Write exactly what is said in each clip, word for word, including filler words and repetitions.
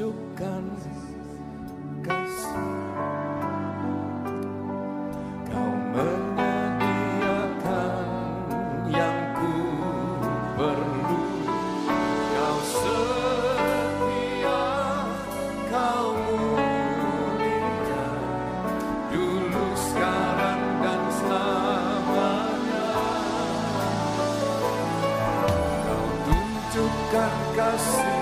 tunjukkan kasih. Kau menyediakan yang ku perlu. Kau setia, kau mulia, dulu, sekarang, dan selamanya. Kau tunjukkan kasih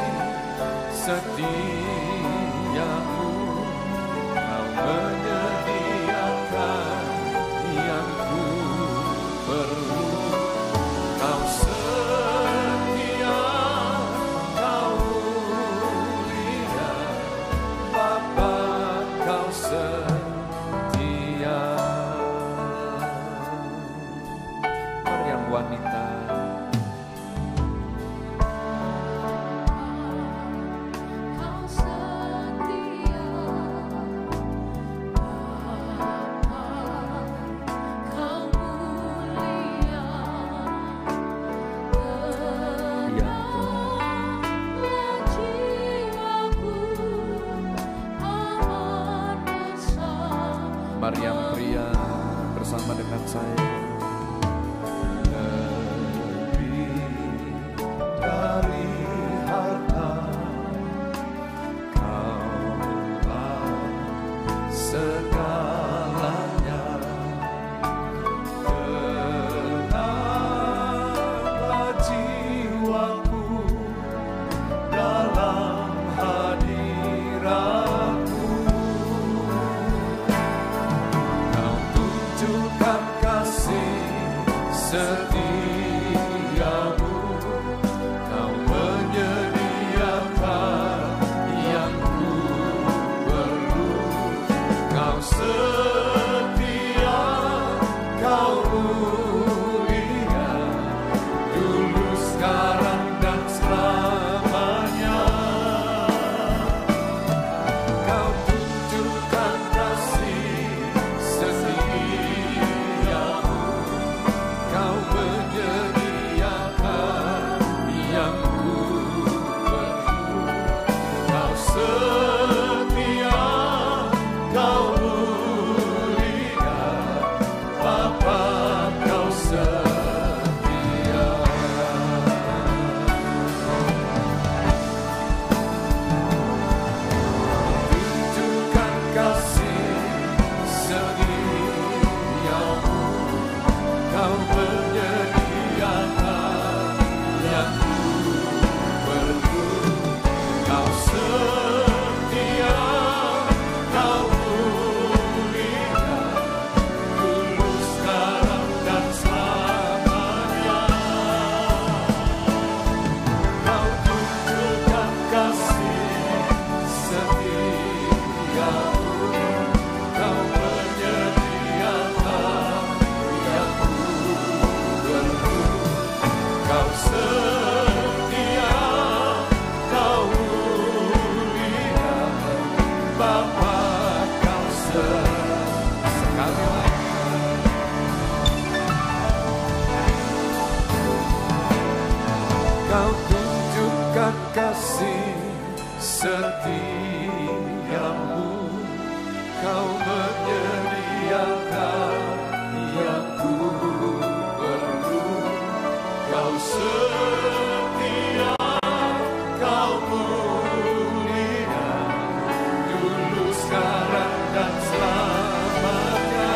setiamu. Kau menyediakan yang ku perlu. Kau setia, kau mulia, Bapa, kau setia. Mari yang wanita, mari yang pria bersama dengan saya. Lebih dari harta, Kaulah segalanya. Tenanglah jiwaku dalam hadiratmu. Tunjukkan kasih setiamu. Kau menyediakan yang ku perlu. Kau setia, kau mulia, dulu, sekarang, dan selamanya. Kau tunjukkan kasih setiamu. Kau menyediakan yang ku perlu. Kau setia, kau mulia, Bapa, kau setia. Tunjukkan kasih setiamu. Kau menyediakan yang ku perlu. Kau setia, kau mulia, dulu, sekarang, dan selamanya. Kau tunjukkan kasih setiamu. Kau menyediakan yang ku perlu. Kau setia, kau mulia, Bapa, kau setia. Sekali lagi. Kau tunjukkan kasih setiamu. Kau menyediakan yang ku perlu. Kau setia, kau mulia, dulu, sekarang, dan selamanya.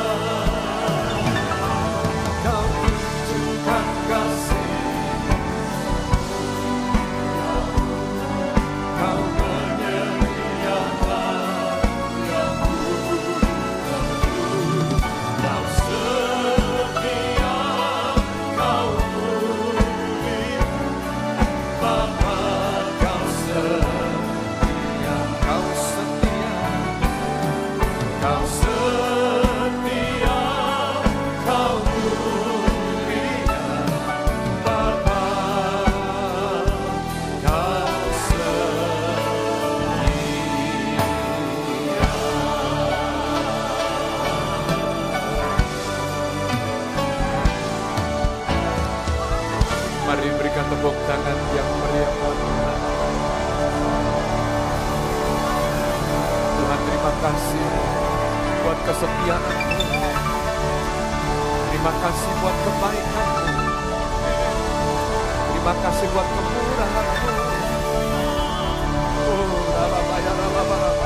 Kau tunjukkan kasih, kau menyediakan yang ku perlu. Kau setia, kasih buat kesetiaan-Mu. Terima kasih buat kebaikan-Mu. Terima kasih buat kemurahan-Mu. Oh, rababaya, rababaya.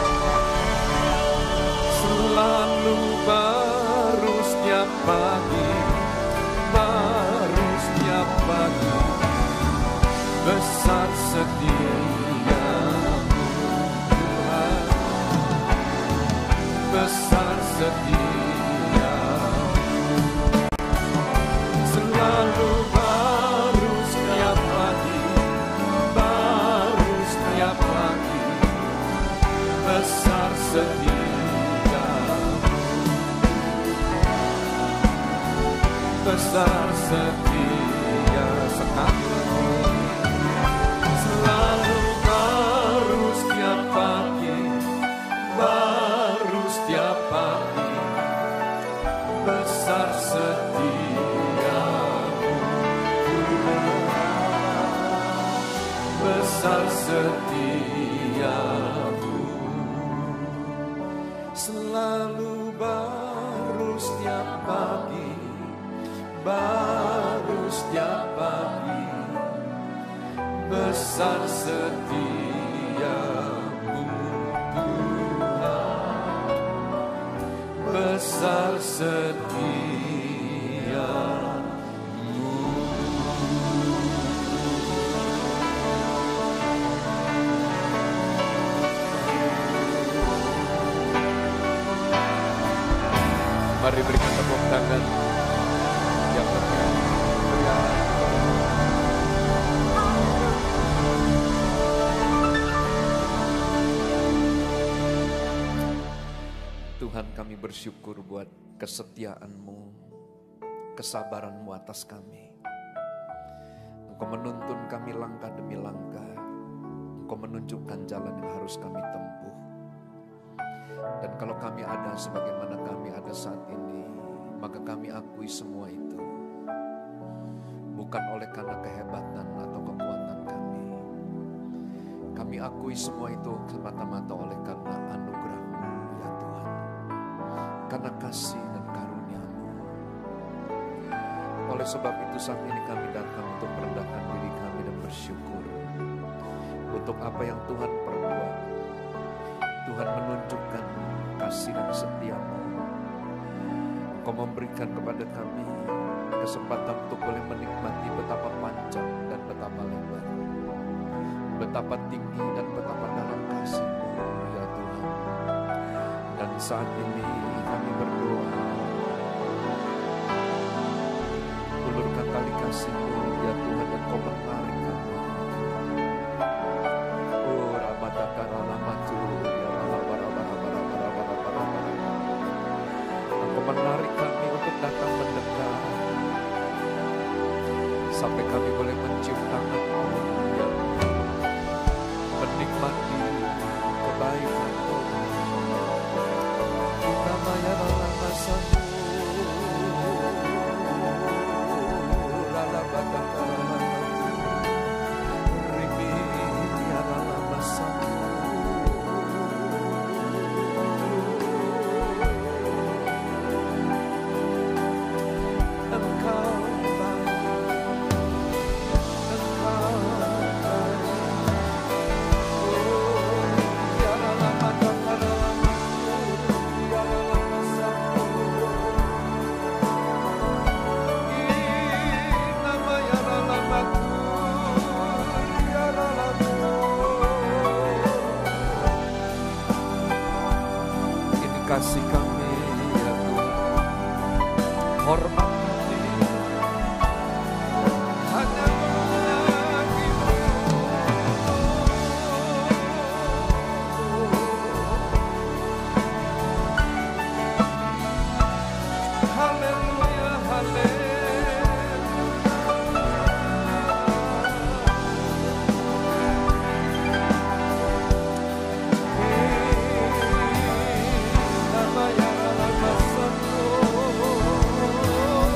Selalu baru setiap pagi, baru setiap pagi, besar setia-Mu Tuhan, besar setia-Mu. Selalu baru setiap pagi, baru setiap pagi, besar setia-Mu. Besar setia sekali lagi, selalu baru setiap pagi, baru setiap pagi, besar setia-Mu besar setia-Mu, selalu baru setiap pagi, baru setiap pagi, besar setia-Mu Tuhan, besar setia-Mu. Mari berikan tepuk tangan yang meriah. Tuhan, kami bersyukur buat kesetiaan-Mu, kesabaran-Mu atas kami. Engkau menuntun kami langkah demi langkah. Engkau menunjukkan jalan yang harus kami tempuh. Dan kalau kami ada sebagaimana kami ada saat ini, maka kami akui semua itu bukan oleh karena kehebatan atau kekuatan kami. Kami akui semua itu semata-mata oleh karena anugerah-Mu ya Tuhan, karena kasih dan karunia-Mu. Oleh sebab itu saat ini kami datang untuk merendahkan diri kami dan bersyukur untuk apa yang Tuhan perbuat. Tuhan menunjukkan kasih dan setia-Mu. Engkau memberikan kepada kami kesempatan untuk boleh menikmati betapa panjang dan betapa lebar, betapa tinggi dan betapa dalam kasih-Mu ya Tuhan. Dan saat ini kami berdoa, ulurkan tali kasih-Mu ya Tuhan, dan Kau menarik kami. Oh ramadakara lamatu ya Engkau menarik kami untuk datang mendekat, sampai kami boleh mencium tangan-Mu ya Tuhan, menikmati kebaikan-Mu. Kita maya dalam masa-Mu, rala badakara rimi ya dalam masa-Mu. Kasih kami ya Tuhan, hormat kami hanya bagi-Mu. Haleluya, haleluya. Nama ya dalam masa-Mu.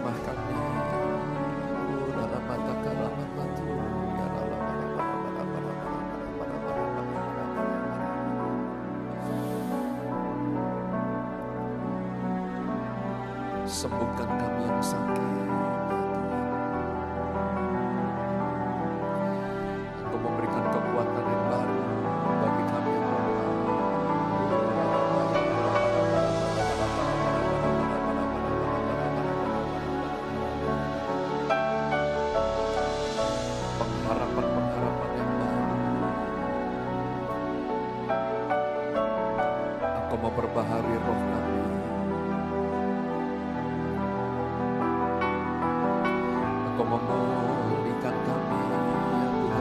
jamah kami. Dalam mata kalamat batu. Ya dalam sembuhkan kami yang sakit. Engkau memberikan kekuatan yang baru bagi kami yang lemah. Pengharapan-pengharapan yang baru. Engkau memperbaharui roh kami. Engkau memulihkan kami, ya Tuhan.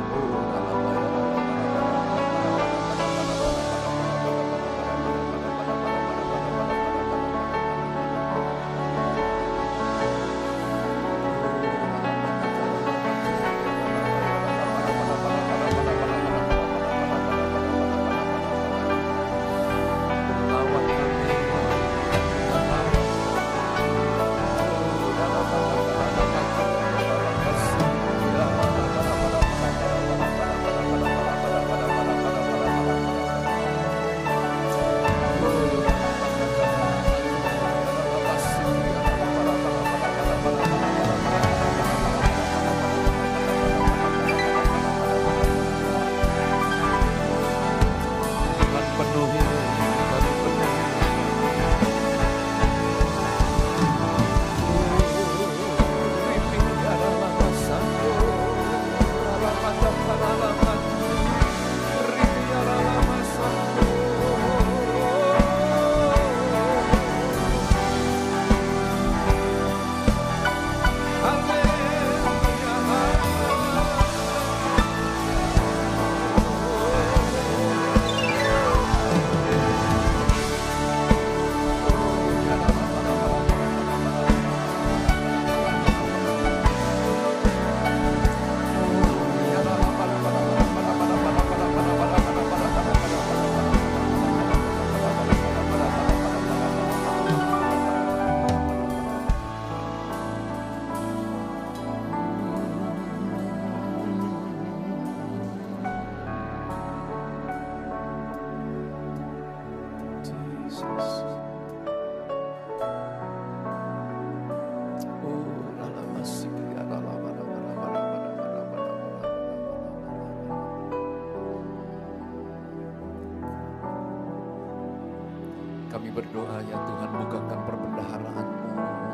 Kami berdoa ya Tuhan, bukakan perbendaharaan-Mu,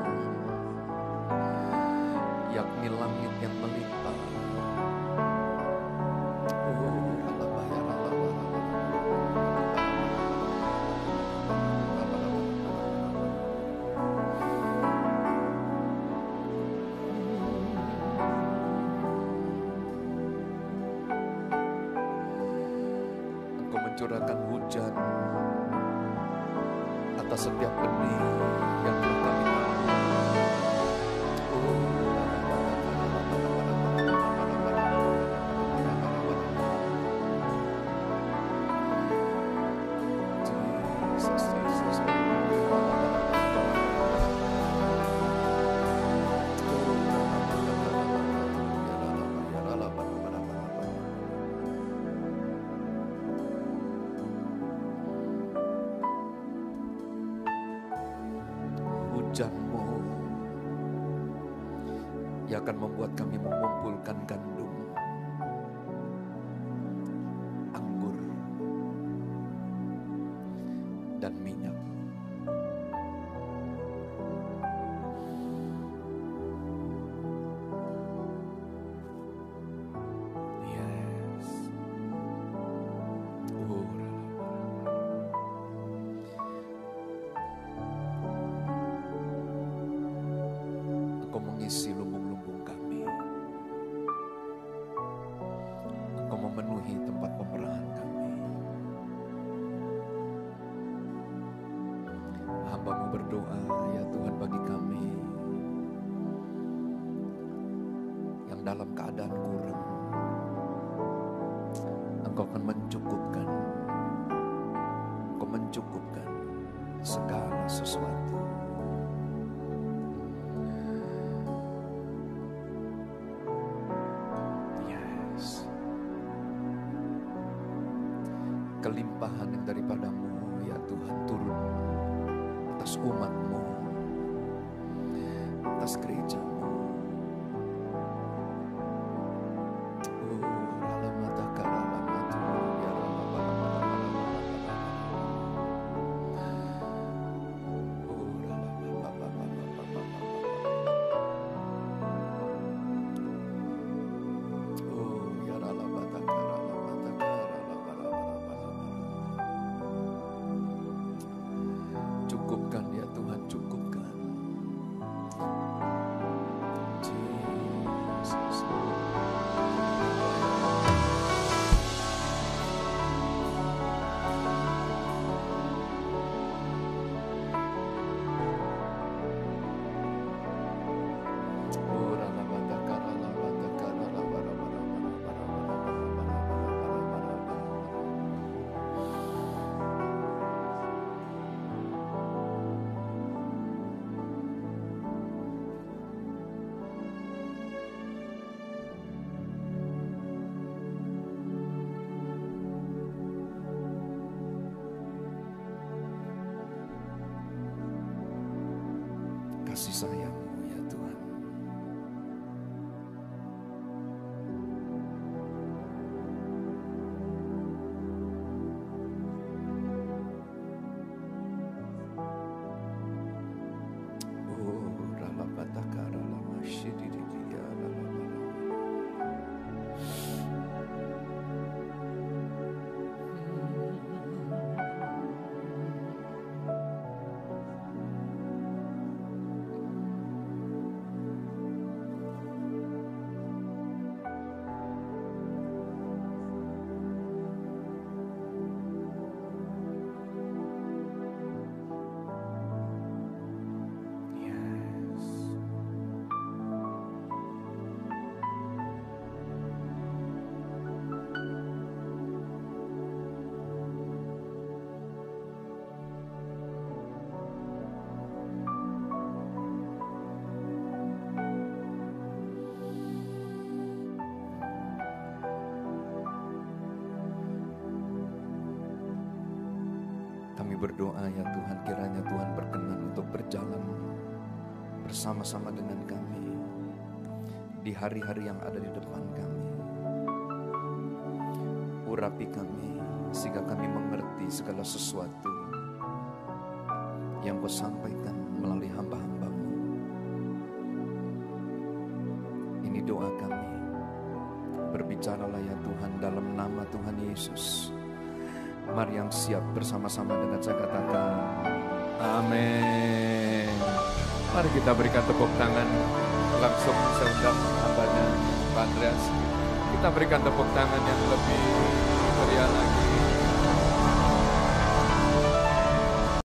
yakni langit yang melimpah. Engkau mencurahkan hujan atas setiap benih yang telah kami tanam. Hujan-Mu yang akan membuat kami mengumpulkan gandum, anggur, dan minyak. Yes. Oh, Engkau mengisi lumbung-lumbung kami. Engkau memenuhi tempat pemerahan kami. Hamba-Mu berdoa ya Tuhan bagi kami yang dalam keadaan kurang. Engkau akan mencukupkan. Engkau mencukupkan segala sesuatu. kelimpahan yang daripadamu ya Tuhan turun atas umat-Mu, atas gereja-Mu. Cukupkan ya Tuhan, cukupkan. Jesus. Kasih sayang-Mu ya Tuhan. Oh, rala bataka rala mashididiya rala rala. Kami berdoa ya Tuhan, kiranya Tuhan berkenan untuk berjalan bersama-sama dengan kami di hari-hari yang ada di depan kami. Urapi kami sehingga kami mengerti segala sesuatu yang Kau sampaikan melalui hamba-hamba-Mu. Ini doa kami. Berbicaralah ya Tuhan dalam nama Tuhan Yesus. Mari yang siap bersama-sama dengan saya katakan amin. Mari kita berikan tepuk tangan. Langsung saya undang hambanya Pak Andreas. Kita berikan tepuk tangan yang lebih meriah lagi.